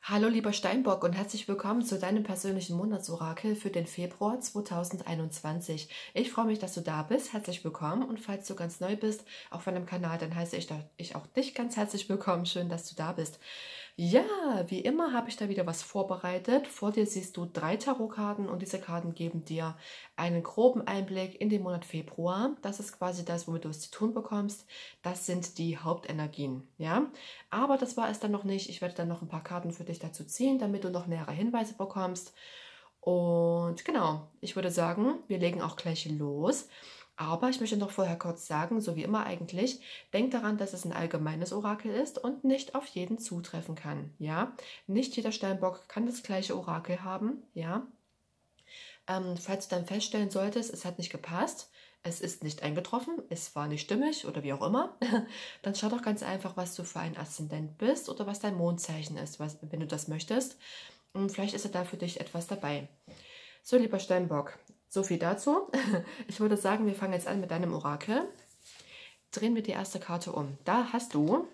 Hallo lieber Steinbock und herzlich willkommen zu deinem persönlichen Monatsorakel für den Februar 2021. Ich freue mich, dass du da bist. Herzlich willkommen, und falls du ganz neu bist auf meinem Kanal, dann heiße ich auch dich ganz herzlich willkommen. Schön, dass du da bist. Ja, wie immer habe ich da wieder was vorbereitet. Vor dir siehst du 3 Tarotkarten und diese Karten geben dir einen groben Einblick in den Monat Februar. Das ist quasi das, womit du es zu tun bekommst. Das sind die Hauptenergien, ja. Aber das war es dann noch nicht. Ich werde dann noch ein paar Karten für dich dazu ziehen, damit du noch nähere Hinweise bekommst. Und genau, ich würde sagen, wir legen auch gleich los. Aber ich möchte noch vorher kurz sagen, so wie immer eigentlich, denk daran, dass es ein allgemeines Orakel ist und nicht auf jeden zutreffen kann. Ja, nicht jeder Steinbock kann das gleiche Orakel haben. Ja, falls du dann feststellen solltest, es hat nicht gepasst, es ist nicht eingetroffen, es war nicht stimmig oder wie auch immer, dann schau doch ganz einfach, was du für ein Aszendent bist oder was dein Mondzeichen ist, wenn du das möchtest. Und vielleicht ist da für dich etwas dabei. So, lieber Steinbock, so viel dazu. Ich würde sagen, wir fangen jetzt an mit deinem Orakel. Drehen wir die erste Karte um. Da hast du,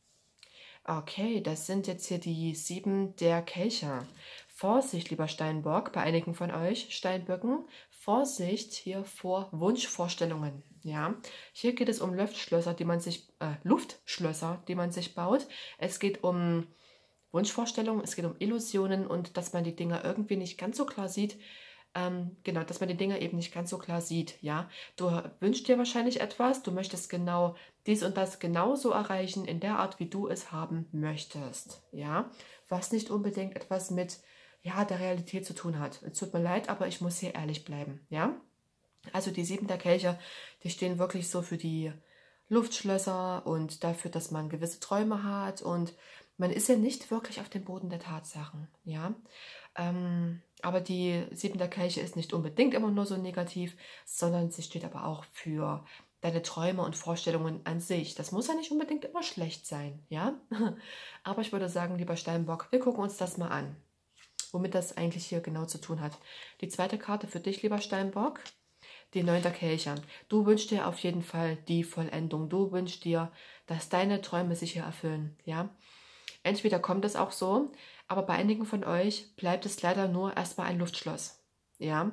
okay, das sind jetzt hier die 7 der Kelche. Vorsicht, lieber Steinbock, bei einigen von euch Steinböcken, Vorsicht hier vor Wunschvorstellungen. Ja, hier geht es um Luftschlösser, Luftschlösser, die man sich baut. Es geht um Wunschvorstellungen, es geht um Illusionen und dass man die Dinge irgendwie nicht ganz so klar sieht. Genau, dass man die Dinge eben nicht ganz so klar sieht. Ja, du wünschst dir wahrscheinlich etwas, du möchtest genau dies und das genauso erreichen in der Art, wie du es haben möchtest. Ja, was nicht unbedingt etwas mit der Realität zu tun hat. Es tut mir leid, aber ich muss hier ehrlich bleiben. Ja, also die 7 der Kelche, die stehen wirklich so für die Luftschlösser und dafür, dass man gewisse Träume hat und man ist ja nicht wirklich auf dem Boden der Tatsachen, ja. Aber die 7 der Kelche ist nicht unbedingt immer nur so negativ, sondern sie steht aber auch für deine Träume und Vorstellungen an sich. Das muss ja nicht unbedingt immer schlecht sein, ja. Aber ich würde sagen, lieber Steinbock, wir gucken uns das mal an, womit das eigentlich hier genau zu tun hat. Die zweite Karte für dich, lieber Steinbock, die 9 der Kelche. Du wünschst dir auf jeden Fall die Vollendung. Du wünschst dir, dass deine Träume sich hier erfüllen, ja. Entweder kommt es auch so, aber bei einigen von euch bleibt es leider nur erstmal ein Luftschloss. Ja?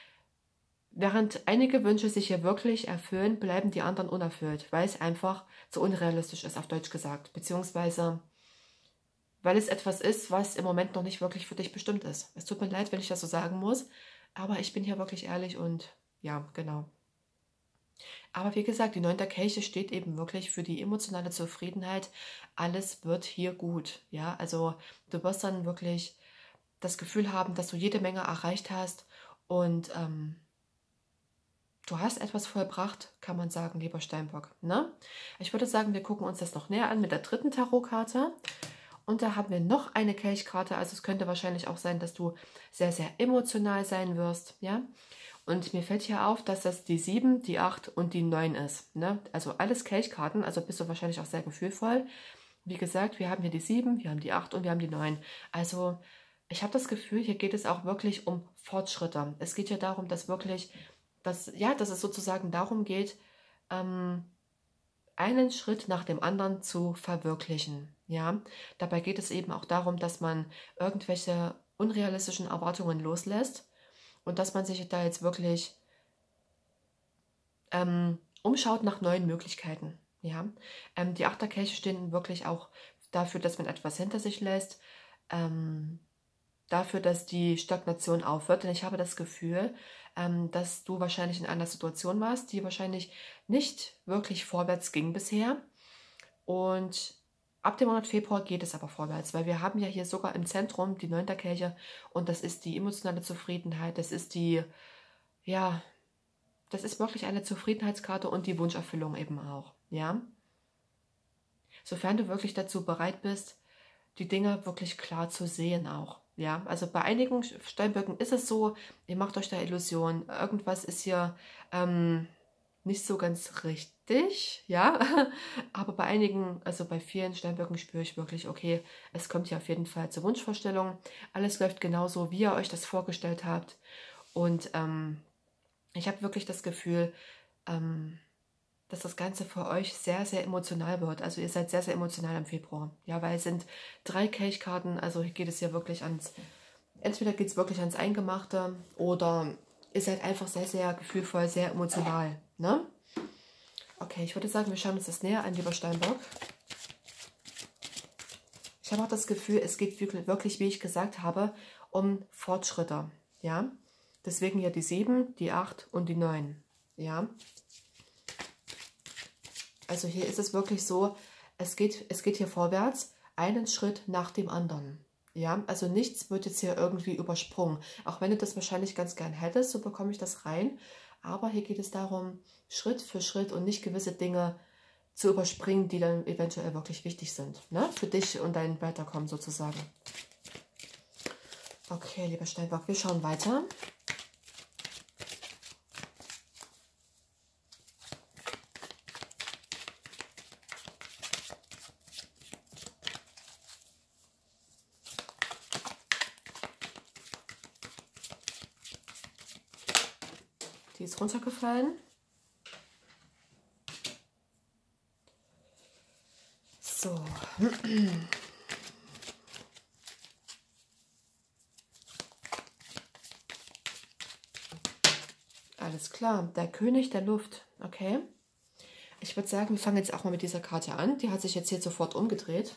Während einige Wünsche sich hier wirklich erfüllen, bleiben die anderen unerfüllt, weil es einfach zu unrealistisch ist, auf Deutsch gesagt. Beziehungsweise, weil es etwas ist, was im Moment noch nicht wirklich für dich bestimmt ist. Es tut mir leid, wenn ich das so sagen muss, aber ich bin hier wirklich ehrlich und ja, genau. Aber wie gesagt, die 9 der Kelche steht eben wirklich für die emotionale Zufriedenheit. Alles wird hier gut. Ja, also du wirst dann wirklich das Gefühl haben, dass du jede Menge erreicht hast und du hast etwas vollbracht, kann man sagen, lieber Steinbock. Ne? Ich würde sagen, wir gucken uns das noch näher an mit der dritten Tarotkarte. Und da haben wir noch eine Kelchkarte. Also es könnte wahrscheinlich auch sein, dass du sehr, sehr emotional sein wirst. Ja. Und mir fällt hier auf, dass das die 7, die 8 und die 9 ist. Ne? Also alles Kelchkarten, also bist du wahrscheinlich auch sehr gefühlvoll. Wie gesagt, wir haben hier die 7, wir haben die 8 und wir haben die 9. Also ich habe das Gefühl, hier geht es auch wirklich um Fortschritte. Es geht ja darum, dass wirklich, dass es sozusagen darum geht, einen Schritt nach dem anderen zu verwirklichen. Ja? Dabei geht es eben auch darum, dass man irgendwelche unrealistischen Erwartungen loslässt und dass man sich da jetzt wirklich umschaut nach neuen Möglichkeiten. Ja? Die Achterkelche stehen wirklich auch dafür, dass man etwas hinter sich lässt, dafür, dass die Stagnation aufhört. Denn ich habe das Gefühl, dass du wahrscheinlich in einer Situation warst, die wahrscheinlich nicht wirklich vorwärts ging bisher. Und ab dem Monat Februar geht es aber vorwärts, weil wir haben ja hier sogar im Zentrum die 9 der Kelche und das ist die emotionale Zufriedenheit, das ist das ist wirklich eine Zufriedenheitskarte und die Wunscherfüllung eben auch, ja. Sofern du wirklich dazu bereit bist, die Dinge wirklich klar zu sehen auch, ja. Also bei einigen Steinböcken ist es so, ihr macht euch da Illusionen, irgendwas ist hier nicht so ganz richtig, ja. Aber bei einigen, also bei vielen Steinböcken spüre ich wirklich, okay, es kommt hier auf jeden Fall zur Wunschvorstellung. Alles läuft genauso, wie ihr euch das vorgestellt habt. Und ich habe wirklich das Gefühl, dass das Ganze für euch sehr, sehr emotional wird. Also ihr seid sehr, sehr emotional im Februar. Ja, weil es sind 3 Kelchkarten, also hier geht es hier wirklich ans, entweder geht es wirklich ans Eingemachte oder ihr seid einfach sehr, sehr gefühlvoll, sehr emotional. Ne? Okay, ich würde sagen, wir schauen uns das näher an, lieber Steinbock. Ich habe auch das Gefühl, es geht wirklich, wie ich gesagt habe, um Fortschritte. Ja, deswegen hier die 7, die 8 und die 9. Ja, also hier ist es wirklich so, es geht hier vorwärts, einen Schritt nach dem anderen. Ja, also nichts wird jetzt hier irgendwie übersprungen. Auch wenn du das wahrscheinlich ganz gern hättest, so bekomme ich das rein. Aber hier geht es darum, Schritt für Schritt und nicht gewisse Dinge zu überspringen, die dann eventuell wirklich wichtig sind. Ne? Für dich und dein Weiterkommen sozusagen. Okay, lieber Steinbock, wir schauen weiter. Die ist runtergefallen. So. Alles klar. Der König der Luft. Okay. Ich würde sagen, wir fangen jetzt auch mal mit dieser Karte an. Die hat sich jetzt hier sofort umgedreht.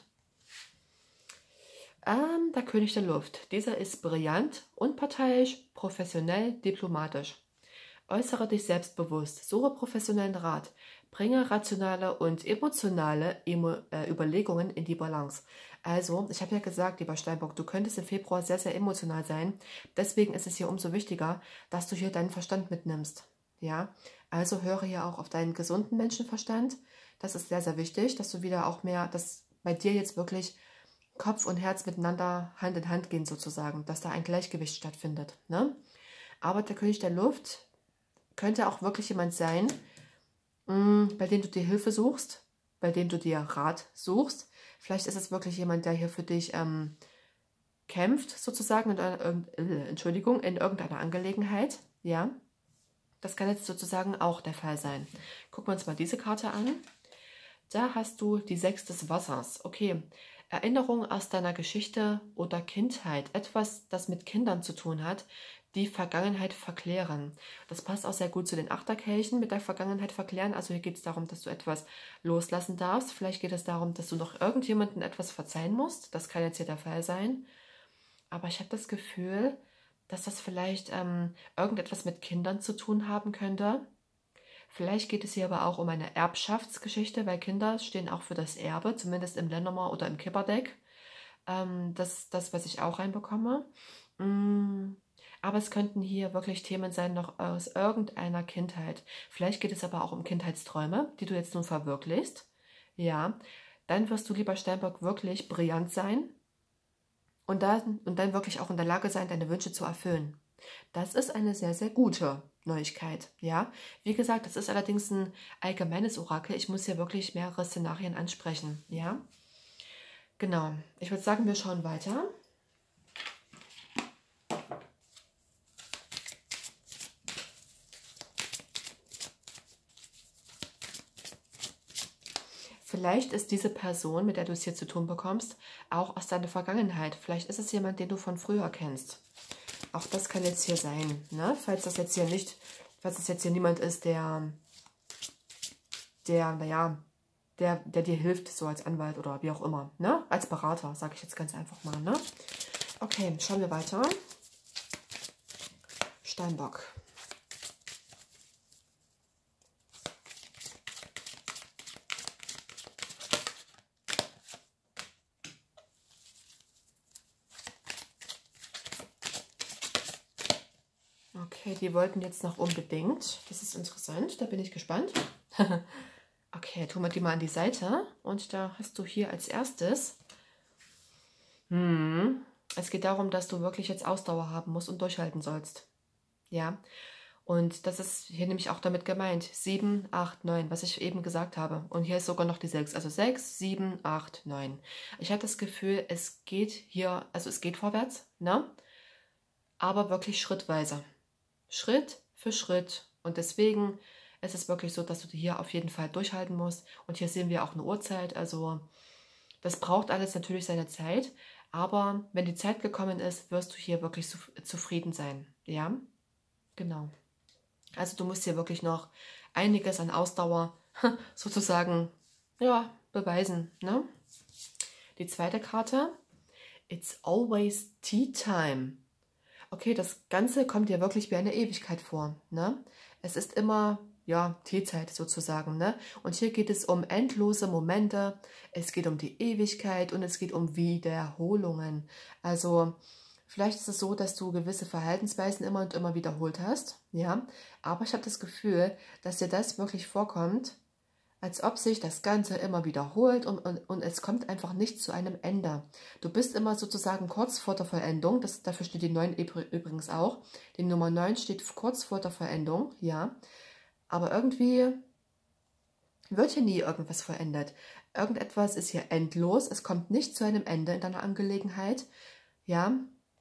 Der König der Luft. Dieser ist brillant, unparteiisch, professionell, diplomatisch. Äußere dich selbstbewusst, suche professionellen Rat, bringe rationale und emotionale Überlegungen in die Balance. Also, ich habe ja gesagt, lieber Steinbock, du könntest im Februar sehr, sehr emotional sein. Deswegen ist es hier umso wichtiger, dass du hier deinen Verstand mitnimmst. Ja, also höre hier auch auf deinen gesunden Menschenverstand. Das ist sehr, sehr wichtig, dass du wieder auch mehr, dass bei dir jetzt wirklich Kopf und Herz miteinander Hand in Hand gehen sozusagen, dass da ein Gleichgewicht stattfindet. Ne? Aber der König der Luft könnte auch wirklich jemand sein, bei dem du dir Hilfe suchst, bei dem du dir Rat suchst. Vielleicht ist es wirklich jemand, der hier für dich kämpft, sozusagen, in irgendeiner Angelegenheit. Ja, das kann jetzt sozusagen auch der Fall sein. Gucken wir uns mal diese Karte an. Da hast du die 6 des Wassers. Okay, Erinnerung aus deiner Geschichte oder Kindheit, etwas, das mit Kindern zu tun hat, die Vergangenheit verklären. Das passt auch sehr gut zu den Achterkelchen mit der Vergangenheit verklären. Also hier geht es darum, dass du etwas loslassen darfst. Vielleicht geht es darum, dass du noch irgendjemandem etwas verzeihen musst. Das kann jetzt hier der Fall sein. Aber ich habe das Gefühl, dass das vielleicht irgendetwas mit Kindern zu tun haben könnte. Vielleicht geht es hier aber auch um eine Erbschaftsgeschichte, weil Kinder stehen auch für das Erbe, zumindest im Lenormand oder im Kipperdeck. Das, was ich auch reinbekomme. Aber es könnten hier wirklich Themen sein, noch aus irgendeiner Kindheit. Vielleicht geht es aber auch um Kindheitsträume, die du jetzt nun verwirklichst. Ja, dann wirst du, lieber Steinbock, wirklich brillant sein und dann wirklich auch in der Lage sein, deine Wünsche zu erfüllen. Das ist eine sehr, sehr gute Neuigkeit, ja. Wie gesagt, das ist allerdings ein allgemeines Orakel. Ich muss hier wirklich mehrere Szenarien ansprechen, ja. Genau, ich würde sagen, wir schauen weiter. Vielleicht ist diese Person, mit der du es hier zu tun bekommst, auch aus deiner Vergangenheit. Vielleicht ist es jemand, den du von früher kennst. Auch das kann jetzt hier sein, ne? Falls das jetzt hier niemand ist, der dir hilft, so als Anwalt oder wie auch immer, ne? Als Berater, sage ich jetzt ganz einfach mal, ne? Okay, schauen wir weiter. Steinbock. Okay, die wollten jetzt noch unbedingt. Das ist interessant, da bin ich gespannt. Okay, tun wir die mal an die Seite. Und da hast du hier als erstes. Es geht darum, dass du wirklich jetzt Ausdauer haben musst und durchhalten sollst. Ja, und das ist hier nämlich auch damit gemeint. 7, 8, 9, was ich eben gesagt habe. Und hier ist sogar noch die 6. Also 6, 7, 8, 9. Ich habe das Gefühl, es geht hier, also es geht vorwärts, ne? Aber wirklich schrittweise. Schritt für Schritt. Und deswegen Es ist wirklich so, dass du hier auf jeden Fall durchhalten musst. Und hier sehen wir auch eine Uhrzeit. Also das braucht alles natürlich seine Zeit. Aber wenn die Zeit gekommen ist, wirst du hier wirklich zufrieden sein. Ja, genau. Also du musst hier wirklich noch einiges an Ausdauer sozusagen, ja, beweisen. Ne? Die zweite Karte. It's always tea time. Okay, das Ganze kommt dir wirklich wie eine Ewigkeit vor. Ne? Es ist immer, ja, Teezeit sozusagen. Ne? Und hier geht es um endlose Momente, es geht um die Ewigkeit und es geht um Wiederholungen. Also vielleicht ist es so, dass du gewisse Verhaltensweisen immer und immer wiederholt hast. Ja, aber ich habe das Gefühl, dass dir das wirklich vorkommt, als ob sich das Ganze immer wiederholt und es kommt einfach nicht zu einem Ende. Du bist immer sozusagen kurz vor der Vollendung, dafür steht die 9 übrigens auch. Die Nummer 9 steht kurz vor der Vollendung, ja. Aber irgendwie wird hier nie irgendwas vollendet. Irgendetwas ist hier endlos, es kommt nicht zu einem Ende in deiner Angelegenheit, ja.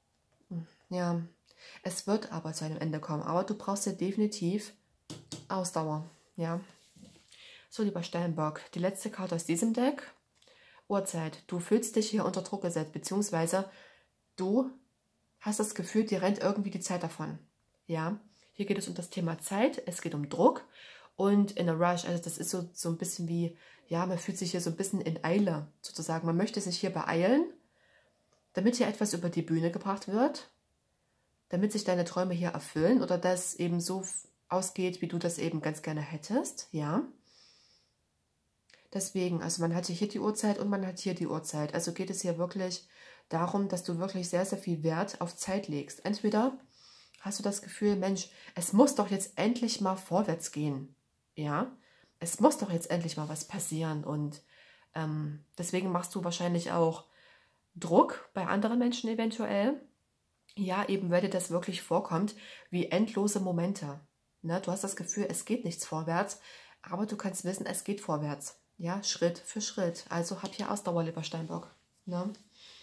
Ja, es wird aber zu einem Ende kommen, aber du brauchst ja definitiv Ausdauer, ja. So, lieber Steinbock, die letzte Karte aus diesem Deck, Uhrzeit. Du fühlst dich hier unter Druck gesetzt, beziehungsweise du hast das Gefühl, dir rennt irgendwie die Zeit davon. Ja, hier geht es um das Thema Zeit, es geht um Druck und in a rush, also das ist so ein bisschen wie, ja, man fühlt sich hier so ein bisschen in Eile, sozusagen. Man möchte sich hier beeilen, damit hier etwas über die Bühne gebracht wird, damit sich deine Träume hier erfüllen oder das eben so ausgeht, wie du das eben ganz gerne hättest, ja. Deswegen, also man hat hier die Uhrzeit und man hat hier die Uhrzeit. Also geht es hier wirklich darum, dass du wirklich sehr, sehr viel Wert auf Zeit legst. Entweder hast du das Gefühl, Mensch, es muss doch jetzt endlich mal vorwärts gehen. Ja, es muss doch jetzt endlich mal was passieren. Und deswegen machst du wahrscheinlich auch Druck bei anderen Menschen eventuell. Ja, eben weil dir das wirklich vorkommt, wie endlose Momente. Ne? Du hast das Gefühl, es geht nichts vorwärts, aber du kannst wissen, es geht vorwärts. Ja, Schritt für Schritt. Also hab hier Ausdauer, lieber Steinbock. Ne?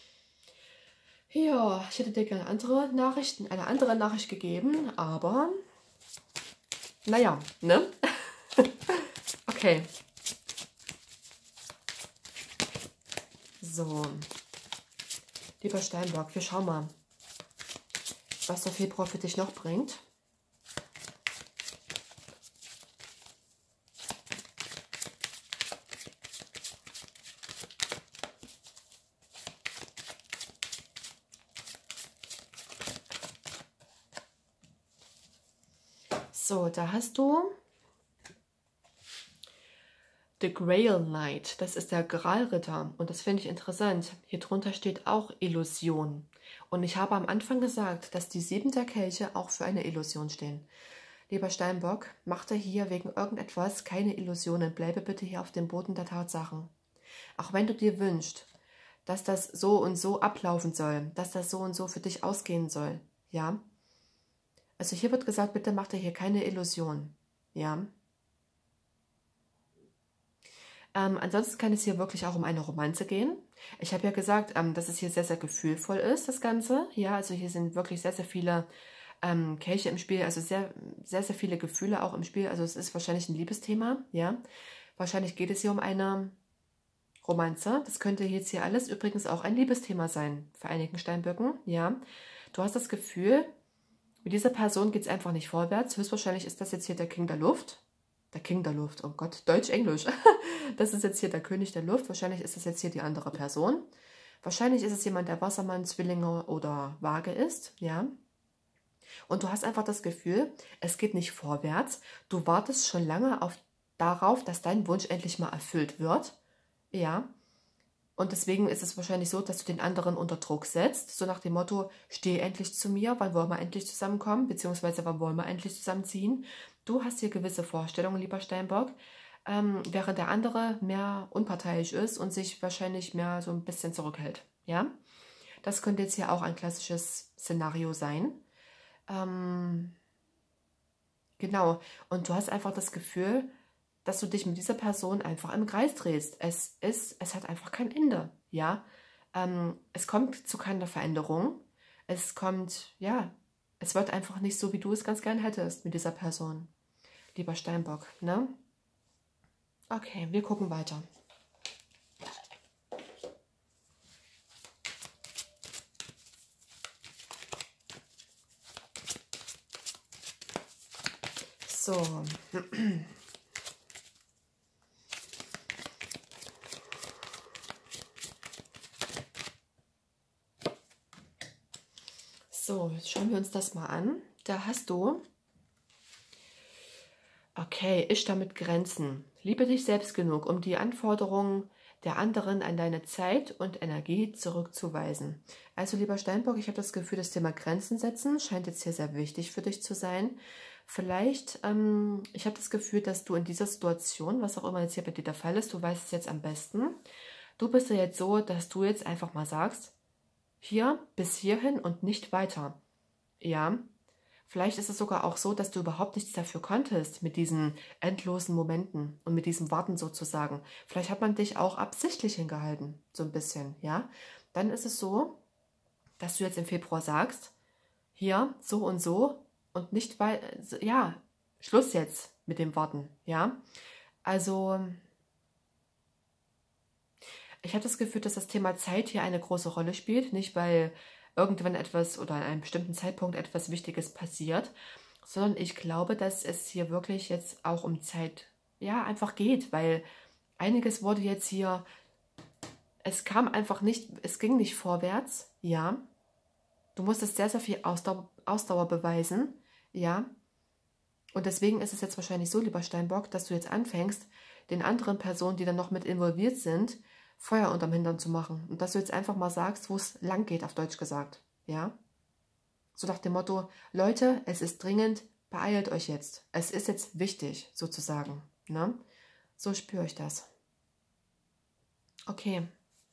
Ja, ich hätte dir gerne eine andere Nachricht gegeben, aber naja, ne? Okay. So, lieber Steinbock, wir schauen mal, was der Februar für dich noch bringt. So, da hast du The Grail Knight. Das ist der Gralritter und das finde ich interessant. Hier drunter steht auch Illusion. Und ich habe am Anfang gesagt, dass die 7 der Kelche auch für eine Illusion stehen. Lieber Steinbock, mach dir hier wegen irgendetwas keine Illusionen. Bleibe bitte hier auf dem Boden der Tatsachen. Auch wenn du dir wünschst, dass das so und so ablaufen soll, dass das so und so für dich ausgehen soll, ja? Also hier wird gesagt, bitte mach dir hier keine Illusion, ja? Ansonsten kann es hier wirklich auch um eine Romanze gehen. Ich habe ja gesagt, dass es hier sehr, sehr gefühlvoll ist, das Ganze. Ja, also hier sind wirklich sehr, sehr viele Kelche im Spiel, also sehr, sehr, sehr viele Gefühle auch im Spiel. Also es ist wahrscheinlich ein Liebesthema, ja. Wahrscheinlich geht es hier um eine Romanze. Das könnte jetzt hier alles übrigens auch ein Liebesthema sein für einigen Steinböcken, ja. Du hast das Gefühl, mit dieser Person geht es einfach nicht vorwärts. Höchstwahrscheinlich ist das jetzt hier der King der Luft. Der King der Luft, oh Gott, Deutsch-Englisch. Das ist jetzt hier der König der Luft. Wahrscheinlich ist das jetzt hier die andere Person. Wahrscheinlich ist es jemand, der Wassermann, Zwillinge oder Waage ist, ja. Und du hast einfach das Gefühl, es geht nicht vorwärts. Du wartest schon lange darauf, dass dein Wunsch endlich mal erfüllt wird, ja. Und deswegen ist es wahrscheinlich so, dass du den anderen unter Druck setzt, so nach dem Motto, steh endlich zu mir, wann wollen wir endlich zusammenkommen, beziehungsweise wann wollen wir endlich zusammenziehen. Du hast hier gewisse Vorstellungen, lieber Steinbock, während der andere mehr unparteiisch ist und sich wahrscheinlich mehr so ein bisschen zurückhält. Ja? Das könnte jetzt hier auch ein klassisches Szenario sein. Genau, und du hast einfach das Gefühl, dass du dich mit dieser Person einfach im Kreis drehst. Es hat einfach kein Ende, ja. Es kommt zu keiner Veränderung. Es kommt, ja, es wird einfach nicht so, wie du es ganz gern hättest mit dieser Person. lieber Steinbock, ne? Okay, wir gucken weiter. So. So, jetzt schauen wir uns das mal an. Da hast du, okay, ich damit Grenzen. Liebe dich selbst genug, um die Anforderungen der anderen an deine Zeit und Energie zurückzuweisen. Also lieber Steinbock, ich habe das Gefühl, das Thema Grenzen setzen scheint jetzt hier sehr wichtig für dich zu sein. Vielleicht, ich habe das Gefühl, dass du in dieser Situation, was auch immer jetzt hier bei dir der Fall ist, du weißt es jetzt am besten, du bist ja jetzt so, dass du jetzt einfach mal sagst, hier bis hierhin und nicht weiter. Ja, vielleicht ist es sogar auch so, dass du überhaupt nichts dafür konntest mit diesen endlosen Momenten und mit diesem Warten sozusagen. Vielleicht hat man dich auch absichtlich hingehalten, so ein bisschen, ja. Dann ist es so, dass du jetzt im Februar sagst, hier so und nicht weil, ja, Schluss jetzt mit dem Warten, ja. Also, ich habe das Gefühl, dass das Thema Zeit hier eine große Rolle spielt, nicht weil irgendwann etwas oder an einem bestimmten Zeitpunkt etwas Wichtiges passiert, sondern ich glaube, dass es hier wirklich jetzt auch um Zeit, ja, einfach geht, weil einiges wurde jetzt hier, es kam einfach nicht, es ging nicht vorwärts, ja. Du musstest sehr, sehr viel Ausdauer beweisen, ja. Und deswegen ist es jetzt wahrscheinlich so, lieber Steinbock, dass du jetzt anfängst, den anderen Personen, die dann noch mit involviert sind, Feuer unterm Hintern zu machen. Und dass du jetzt einfach mal sagst, wo es lang geht, auf Deutsch gesagt. Ja? So nach dem Motto, Leute, es ist dringend, beeilt euch jetzt. Es ist jetzt wichtig, sozusagen. Ne? So spüre ich das. Okay.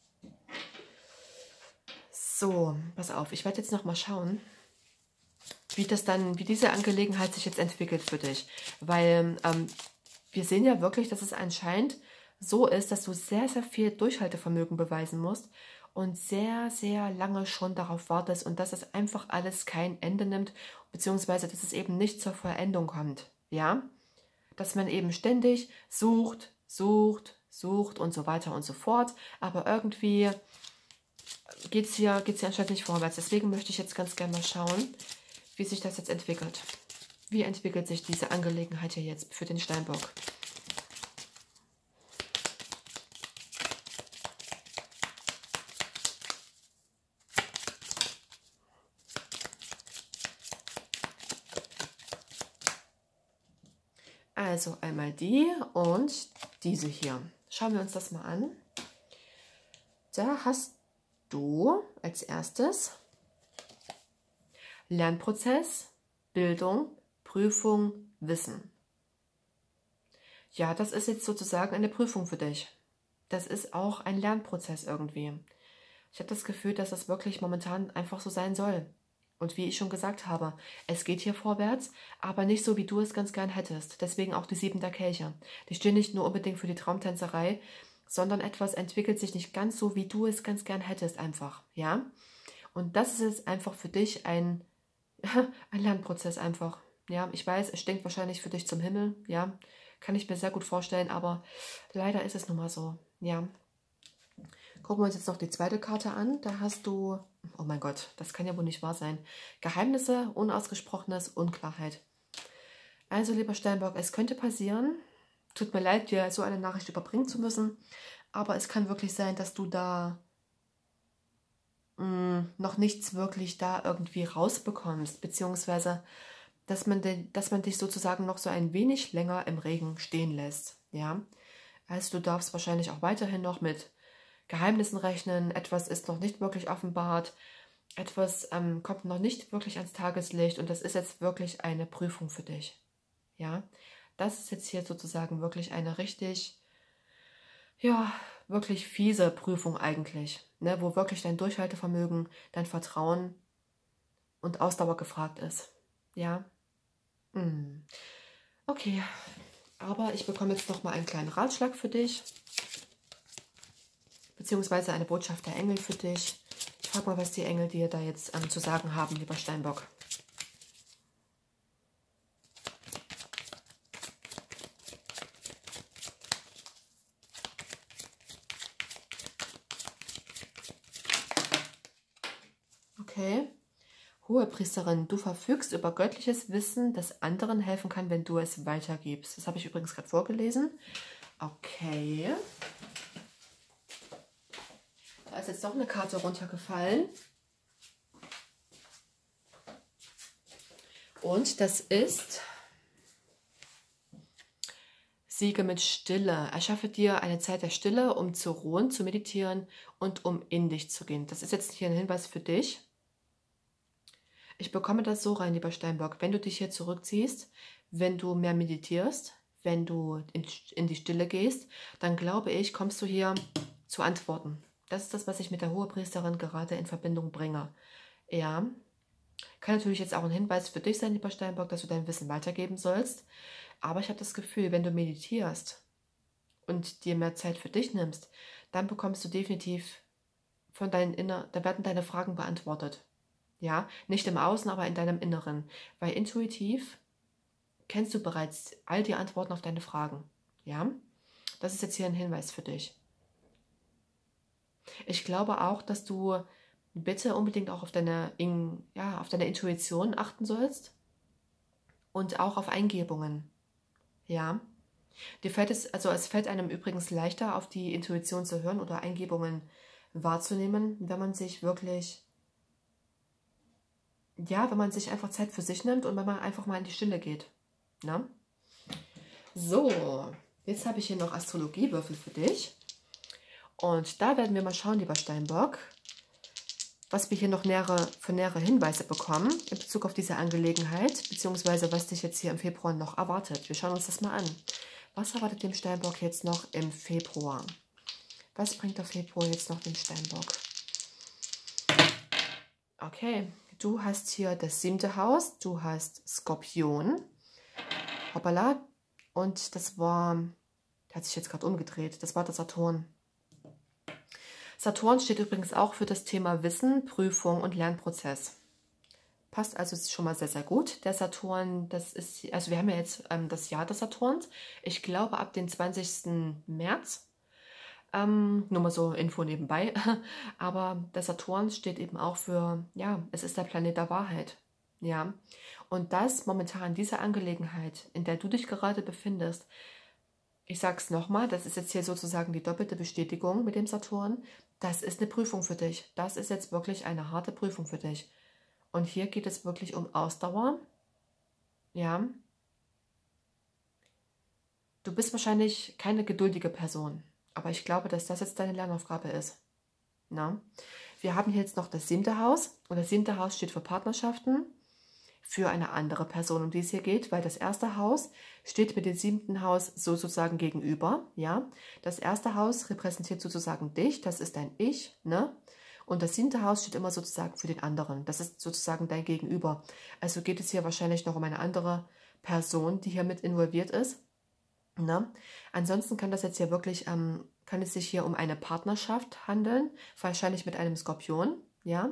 So, pass auf, ich werde jetzt noch mal schauen, wie diese Angelegenheit sich jetzt entwickelt für dich. Weil wir sehen ja wirklich, dass es anscheinend so ist, dass du sehr, sehr viel Durchhaltevermögen beweisen musst und sehr, sehr lange schon darauf wartest und dass es einfach alles kein Ende nimmt, beziehungsweise dass es eben nicht zur Vollendung kommt. Ja? Dass man eben ständig sucht und so weiter und so fort, aber irgendwie geht's hier anscheinend nicht vorwärts. Deswegen möchte ich jetzt ganz gerne mal schauen, wie sich das jetzt entwickelt. Wie entwickelt sich diese Angelegenheit hier jetzt für den Steinbock? Also einmal die und diese hier. Schauen wir uns das mal an. Da hast du als erstes Lernprozess, Bildung, Prüfung, Wissen. Ja, das ist jetzt sozusagen eine Prüfung für dich. Das ist auch ein Lernprozess irgendwie. Ich habe das Gefühl, dass das wirklich momentan einfach so sein soll. Und wie ich schon gesagt habe, es geht hier vorwärts, aber nicht so, wie du es ganz gern hättest. Deswegen auch die 7 der Kelche. Die stehen nicht nur unbedingt für die Traumtänzerei, sondern etwas entwickelt sich nicht ganz so, wie du es ganz gern hättest einfach. Ja? Und das ist jetzt einfach für dich ein Lernprozess einfach. Ja, ich weiß, es stinkt wahrscheinlich für dich zum Himmel. Ja, kann ich mir sehr gut vorstellen, aber leider ist es nun mal so. Ja. Gucken wir uns jetzt noch die zweite Karte an. Da hast du, oh mein Gott, das kann ja wohl nicht wahr sein. Geheimnisse, Unausgesprochenes, Unklarheit. Also, lieber Steinbock, es könnte passieren, tut mir leid, dir so eine Nachricht überbringen zu müssen, aber es kann wirklich sein, dass du da noch nichts wirklich da irgendwie rausbekommst, beziehungsweise dass man dich sozusagen noch so ein wenig länger im Regen stehen lässt. Ja? Also du darfst wahrscheinlich auch weiterhin noch mit Geheimnissen rechnen, etwas ist noch nicht wirklich offenbart, etwas kommt noch nicht wirklich ans Tageslicht und das ist jetzt wirklich eine Prüfung für dich. Ja, das ist jetzt hier sozusagen wirklich eine richtig, ja, wirklich fiese Prüfung eigentlich, ne, wo wirklich dein Durchhaltevermögen, dein Vertrauen und Ausdauer gefragt ist. Ja, okay, aber ich bekomme jetzt noch mal einen kleinen Ratschlag für dich, beziehungsweise eine Botschaft der Engel für dich. Ich frage mal, was die Engel dir da jetzt zu sagen haben, lieber Steinbock. Okay. Hohepriesterin, du verfügst über göttliches Wissen, das anderen helfen kann, wenn du es weitergibst. Das habe ich übrigens gerade vorgelesen. Okay. Da ist jetzt noch eine Karte runtergefallen. Und das ist Siege mit Stille. Erschaffe dir eine Zeit der Stille, um zu ruhen, zu meditieren und um in dich zu gehen. Das ist jetzt hier ein Hinweis für dich. Ich bekomme das so rein, lieber Steinbock. Wenn du dich hier zurückziehst, wenn du mehr meditierst, wenn du in die Stille gehst, dann glaube ich, kommst du hier zu Antworten. Das ist das, was ich mit der Hohepriesterin gerade in Verbindung bringe. Ja, kann natürlich jetzt auch ein Hinweis für dich sein, lieber Steinbock, dass du dein Wissen weitergeben sollst. Aber ich habe das Gefühl, wenn du meditierst und dir mehr Zeit für dich nimmst, dann bekommst du definitiv von da werden deine Fragen beantwortet. Ja, nicht im Außen, aber in deinem Inneren. Weil intuitiv kennst du bereits all die Antworten auf deine Fragen. Ja, das ist jetzt hier ein Hinweis für dich. Ich glaube auch, dass du bitte unbedingt auch auf deine Intuition achten sollst und auch auf Eingebungen. Ja, es fällt einem übrigens leichter, auf die Intuition zu hören oder Eingebungen wahrzunehmen, wenn man sich wirklich, wenn man sich einfach Zeit für sich nimmt und wenn man einfach mal in die Stille geht. Na? So, jetzt habe ich hier noch Astrologiewürfel für dich. Und da werden wir mal schauen, lieber Steinbock, was wir hier noch für nähere Hinweise bekommen in Bezug auf diese Angelegenheit, beziehungsweise was dich jetzt hier im Februar noch erwartet. Wir schauen uns das mal an. Was erwartet dem Steinbock jetzt noch im Februar? Was bringt der Februar jetzt noch dem Steinbock? Okay, du hast hier das 7. Haus, du hast Skorpion. Hoppala. Und das hat sich jetzt gerade umgedreht, das war der Saturn. Saturn steht übrigens auch für das Thema Wissen, Prüfung und Lernprozess. Passt also schon mal sehr, sehr gut. Der Saturn, also wir haben ja jetzt das Jahr des Saturns. Ich glaube ab dem 20. März. Nur mal so Info nebenbei. Aber der Saturn steht eben auch für, es ist der Planet der Wahrheit. Ja. Und das momentan, diese Angelegenheit, in der du dich gerade befindest, ich sage es nochmal, das ist jetzt hier sozusagen die doppelte Bestätigung mit dem Saturn. Das ist eine Prüfung für dich. Das ist jetzt wirklich eine harte Prüfung für dich. Und hier geht es wirklich um Ausdauer. Ja. Du bist wahrscheinlich keine geduldige Person. Aber ich glaube, dass das jetzt deine Lernaufgabe ist. Na? Wir haben hier jetzt noch das 7. Haus. Und das 7. Haus steht für Partnerschaften. Für eine andere Person, um die es hier geht, weil das 1. Haus steht mit dem 7. Haus sozusagen gegenüber, ja. Das 1. Haus repräsentiert sozusagen dich, das ist dein Ich, ne? Und das 7. Haus steht immer sozusagen für den anderen, das ist sozusagen dein Gegenüber. Also geht es hier wahrscheinlich noch um eine andere Person, die hier mit involviert ist, ne? Ansonsten kann das jetzt hier wirklich, kann es sich hier um eine Partnerschaft handeln, wahrscheinlich mit einem Skorpion, ja.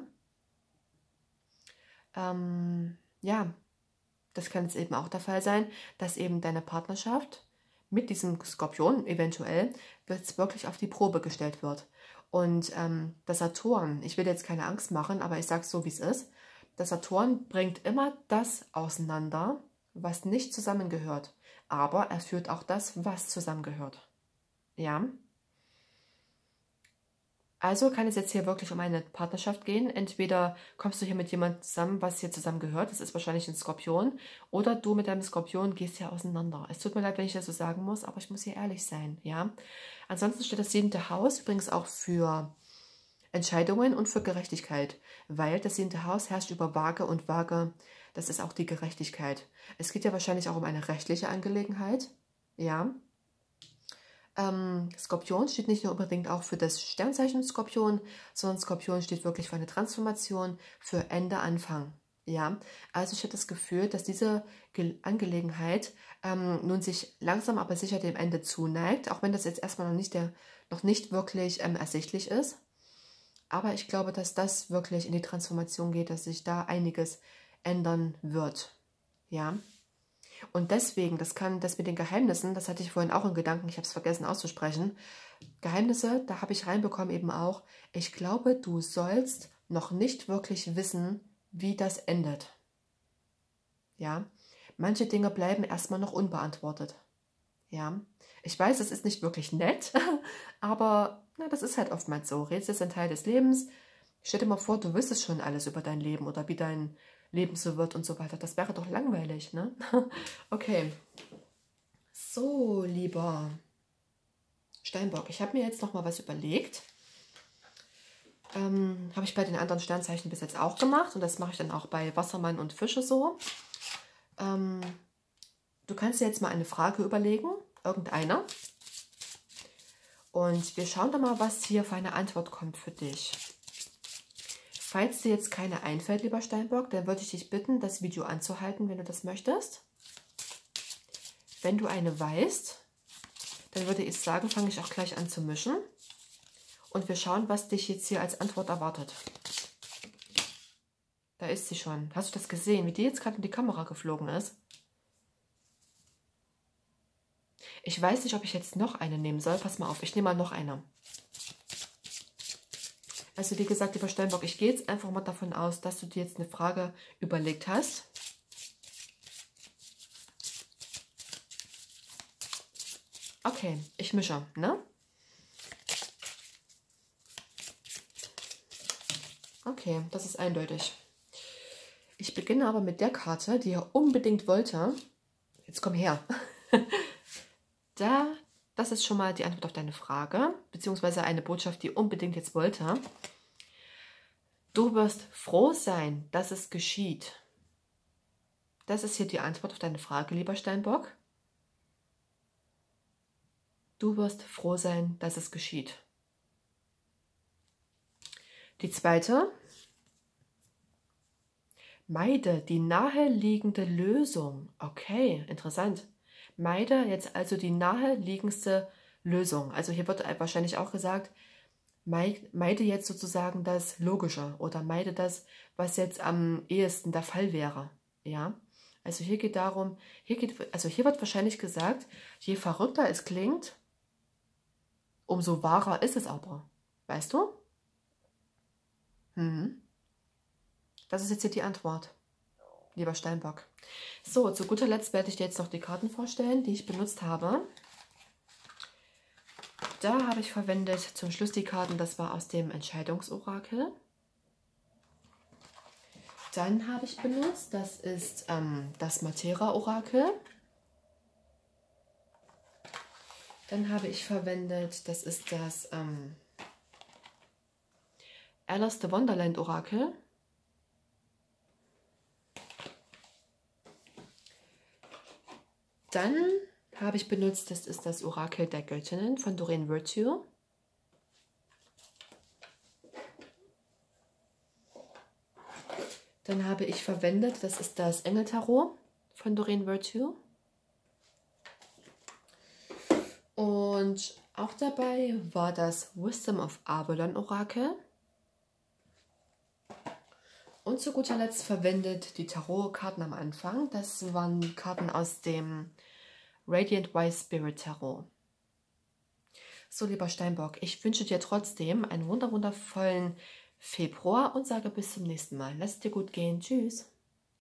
Ja, das kann jetzt eben auch der Fall sein, dass eben deine Partnerschaft mit diesem Skorpion eventuell jetzt wirklich auf die Probe gestellt wird. Und der Saturn, ich will jetzt keine Angst machen, aber ich sage es so, wie es ist. Der Saturn bringt immer das auseinander, was nicht zusammengehört. Aber er führt auch das, was zusammengehört. Ja. Also kann es jetzt hier wirklich um eine Partnerschaft gehen. Entweder kommst du hier mit jemandem zusammen, was hier zusammen gehört, das ist wahrscheinlich ein Skorpion, oder du mit deinem Skorpion gehst hier auseinander. Es tut mir leid, wenn ich das so sagen muss, aber ich muss hier ehrlich sein, ja. Ansonsten steht das 7. Haus übrigens auch für Entscheidungen und für Gerechtigkeit, weil das 7. Haus herrscht über Waage und Waage, das ist auch die Gerechtigkeit. Es geht ja wahrscheinlich auch um eine rechtliche Angelegenheit, ja. Skorpion steht nicht nur unbedingt auch für das Sternzeichen Skorpion, sondern Skorpion steht wirklich für eine Transformation, für Ende, Anfang. Ja, also ich habe das Gefühl, dass diese Angelegenheit nun sich langsam aber sicher dem Ende zuneigt, auch wenn das jetzt erstmal noch nicht wirklich ersichtlich ist. Aber ich glaube, dass das wirklich in die Transformation geht, dass sich da einiges ändern wird. Ja. Und deswegen, das mit den Geheimnissen, das hatte ich vorhin auch in Gedanken, ich habe es vergessen auszusprechen. Geheimnisse, da habe ich reinbekommen eben auch, ich glaube, du sollst noch nicht wirklich wissen, wie das endet. Ja, manche Dinge bleiben erstmal noch unbeantwortet. Ja, ich weiß, es ist nicht wirklich nett, aber na, das ist halt oftmals so. Rätsel sind Teil des Lebens. Stell dir mal vor, du wüsstest schon alles über dein Leben oder wie dein Leben so wird und so weiter. Das wäre doch langweilig, ne? Okay. So, lieber Steinbock, ich habe mir jetzt noch mal was überlegt. Habe ich bei den anderen Sternzeichen bis jetzt auch gemacht und das mache ich dann auch bei Wassermann und Fische so. Du kannst dir jetzt mal eine Frage überlegen, irgendeine. Und wir schauen doch mal, was hier für eine Antwort kommt für dich. Falls dir jetzt keine einfällt, lieber Steinbock, dann würde ich dich bitten, das Video anzuhalten, wenn du das möchtest. Wenn du eine weißt, dann würde ich sagen, fange ich auch gleich an zu mischen. Und wir schauen, was dich jetzt hier als Antwort erwartet. Da ist sie schon. Hast du das gesehen, wie die jetzt gerade in die Kamera geflogen ist? Ich weiß nicht, ob ich jetzt noch eine nehmen soll. Pass mal auf, ich nehme mal noch eine. Also wie gesagt, lieber Steinbock, ich gehe jetzt einfach mal davon aus, dass du dir jetzt eine Frage überlegt hast. Okay, ich mische, ne? Okay, das ist eindeutig. Ich beginne aber mit der Karte, die er unbedingt wollte. Jetzt komm her. Das ist schon mal die Antwort auf deine Frage, beziehungsweise eine Botschaft, die unbedingt jetzt wollte. Du wirst froh sein, dass es geschieht. Das ist hier die Antwort auf deine Frage, lieber Steinbock. Du wirst froh sein, dass es geschieht. Die zweite. Meide die naheliegende Lösung. Okay, interessant. Meide jetzt also die naheliegendste Lösung. Also hier wird wahrscheinlich auch gesagt, meide jetzt sozusagen das Logische oder meide das, was jetzt am ehesten der Fall wäre. Ja, also hier geht darum, hier wird wahrscheinlich gesagt, je verrückter es klingt, umso wahrer ist es aber. Weißt du? Das ist jetzt hier die Antwort, lieber Steinbock. So, zu guter Letzt werde ich dir jetzt noch die Karten vorstellen, die ich benutzt habe. Da habe ich verwendet zum Schluss die Karten, das war aus dem Entscheidungsorakel. Dann habe ich benutzt, das ist das Matera-Orakel. Dann habe ich verwendet, das ist das Alice the Wonderland Orakel. Dann habe ich benutzt, das ist das Orakel der Göttinnen von Doreen Virtue. Dann habe ich verwendet, das ist das Engeltarot von Doreen Virtue. Und auch dabei war das Wisdom of Avalon Orakel. Und zu guter Letzt verwendet die Tarotkarten am Anfang. Das waren Karten aus dem Radiant Wise Spirit Tarot. So, lieber Steinbock, ich wünsche dir trotzdem einen wundervollen Februar und sage bis zum nächsten Mal. Lass es dir gut gehen. Tschüss.